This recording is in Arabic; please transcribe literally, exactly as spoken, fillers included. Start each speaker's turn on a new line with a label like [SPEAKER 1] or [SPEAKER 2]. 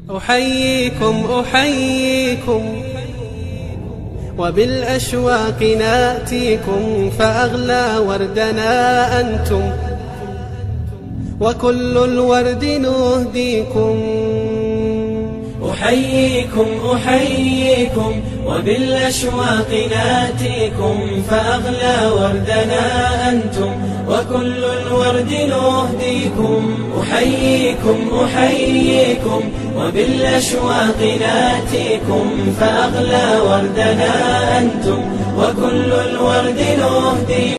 [SPEAKER 1] أحييكم أحييكم وبالأشواق ناتيكم، فأغلى وردنا أنتم وكل الورد نهديكم.
[SPEAKER 2] أحييكم أحييكم وبالأشواق ناتيكم، فأغلى وردنا أنتم وكل الورد نهديكم. أحييكم أحييكم وبالأشواق ناتيكم، فأغلى وردنا أنتم وكل الورد نهديكم.